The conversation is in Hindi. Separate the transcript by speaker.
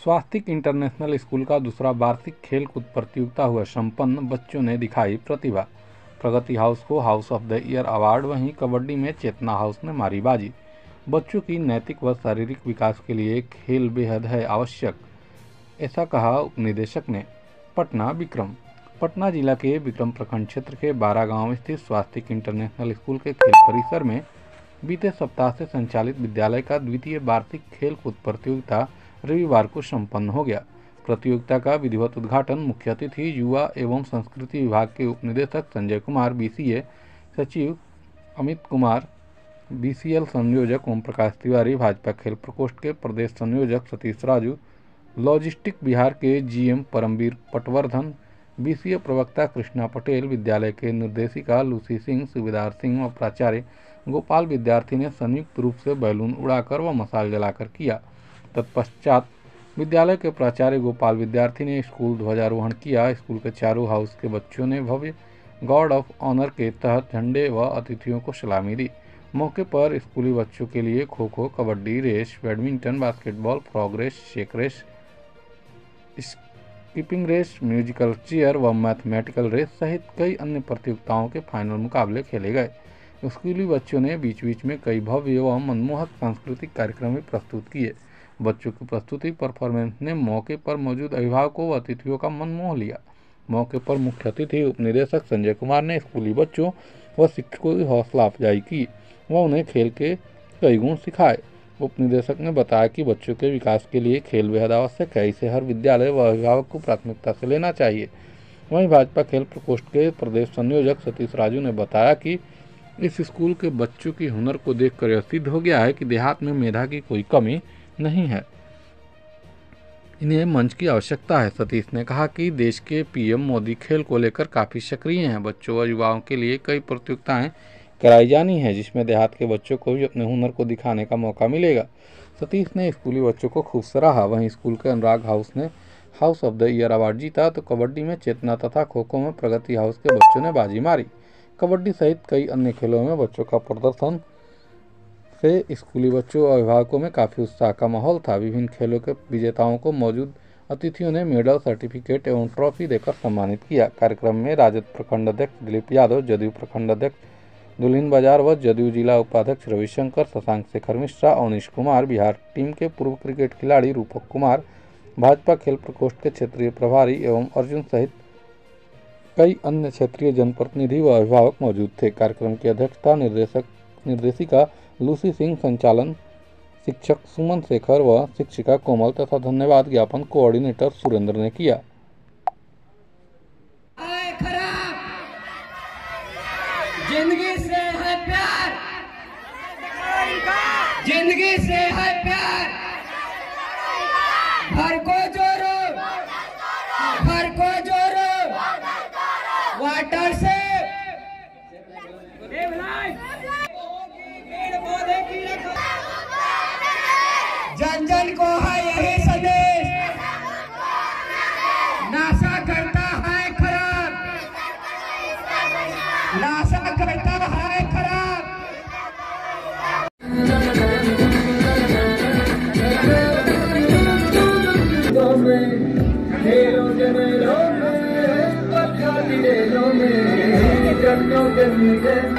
Speaker 1: स्वास्तिक इंटरनेशनल स्कूल का दूसरा वार्षिक खेल कूद प्रतियोगिता हुआ संपन्न। बच्चों ने दिखाई प्रतिभा। प्रगति हाउस को house of the year award. वहीं कबड्डी में चेतना हाउस ने मारी बाजी। बच्चों की नैतिक व शारीरिक विकास के लिए खेल बेहद है आवश्यक, ऐसा कहा उपनिदेशक ने। पटना जिला के विक्रम प्रखंड क्षेत्र के 12 गांव स्थित स्वास्तिक इंटरनेशनल स्कूल के खेल परिसर में बीते सप्ताह से संचालित विद्यालय का द्वितीय वार्षिक खेल कूद प्रतियोगिता रविवार को संपन्न हो गया। प्रतियोगिता का विधिवत उद्घाटन मुख्य अतिथि युवा एवं संस्कृति विभाग के उपनिदेशक संजय कुमार, BCA सचिव अमित कुमार, BCL संयोजक ओम प्रकाश तिवारी, भाजपा खेल प्रकोष्ठ के प्रदेश संयोजक सतीश राजू, लॉजिस्टिक बिहार के GM परमवीर पटवर्धन, BCA प्रवक्ता कृष्णा पटेल, विद्यालय के निर्देशिका लूसी सिंह, सूबेदार सिंह और प्राचार्य गोपाल विद्यार्थी ने संयुक्त रूप से बैलून उड़ाकर व मशाल जलाकर किया। तत्पश्चात विद्यालय के प्राचार्य गोपाल विद्यार्थी ने स्कूल ध्वजारोहण किया। स्कूल के चारों हाउस के बच्चों ने भव्य गार्ड ऑफ ऑनर के तहत झंडे व अतिथियों को सलामी दी। मौके पर स्कूली बच्चों के लिए kho kho, kabaddi, race, badminton, basketball, frog race, shake race, skipping race, musical chair व मैथमेटिकल रेस सहित कई अन्य प्रतियोगिताओं के फाइनल मुकाबले खेले गए। स्कूली बच्चों ने बीच बीच में कई भव्य व मनमोहक सांस्कृतिक कार्यक्रम भी प्रस्तुत किए। बच्चों की प्रस्तुति परफॉर्मेंस ने मौके पर मौजूद अभिभावकों व अतिथियों का मन मोह लिया। मौके पर मुख्य अतिथि उपनिदेशक संजय कुमार ने स्कूली बच्चों व शिक्षकों की हौसला अफजाई की व उन्हें खेल के कई गुण सिखाए। उपनिदेशक ने बताया कि बच्चों के विकास के लिए खेल बेहद आवश्यक है, इसे हर विद्यालय व अभिभावक को प्राथमिकता से लेना चाहिए। वहीं भाजपा खेल प्रकोष्ठ के प्रदेश संयोजक सतीश राजू ने बताया कि इस स्कूल के बच्चों की हुनर को देखकर यह सिद्ध हो गया है कि देहात में मेधा की कोई कमी नहीं है, इन्हें मंच की आवश्यकता है। सतीश ने कहा कि देश के PM मोदी खेल को लेकर काफ़ी सक्रिय हैं। बच्चों व युवाओं के लिए कई प्रतियोगिताएं कराई जानी है, जिसमें देहात के बच्चों को भी अपने हुनर को दिखाने का मौका मिलेगा। सतीश ने स्कूली बच्चों को खूब सराहा। वहीं स्कूल के अनुराग हाउस ने house of the year award जीता, तो कबड्डी में चेतना तथा खो खो में प्रगति हाउस के बच्चों ने बाजी मारी। कबड्डी सहित कई अन्य खेलों में बच्चों का प्रदर्शन से स्कूली बच्चों और अभिभावकों में काफ़ी उत्साह का माहौल था। विभिन्न खेलों के विजेताओं को मौजूद अतिथियों ने मेडल, सर्टिफिकेट एवं ट्रॉफी देकर सम्मानित किया। कार्यक्रम में राजद प्रखंड अध्यक्ष दिलीप यादव, जदयू प्रखंड अध्यक्ष दुल्हिन बाजार व जदयू जिला उपाध्यक्ष रविशंकर, शशांक शेखर मिश्रा, अवनीश कुमार, बिहार टीम के पूर्व क्रिकेट खिलाड़ी रूपक कुमार, भाजपा खेल प्रकोष्ठ के क्षेत्रीय प्रभारी एवं अर्जुन सहित कई अन्य क्षेत्रीय जनप्रतिनिधि व अभिभावक मौजूद थे। कार्यक्रम की अध्यक्षता निर्देशिका लूसी सिंह, संचालन शिक्षक सुमन शेखर व शिक्षिका कोमल तथा धन्यवाद ज्ञापन कोऑर्डिनेटर सुरेंद्र ने किया।
Speaker 2: जिंदगी से है प्यार, जिंदगी से है प्यार, घर को जोड़ो, घर को जोड़ो, वाटर से जन जन को है यही संदेश, नासा करता है खराब, नासा करता है खराब। खेलों के मेलों में,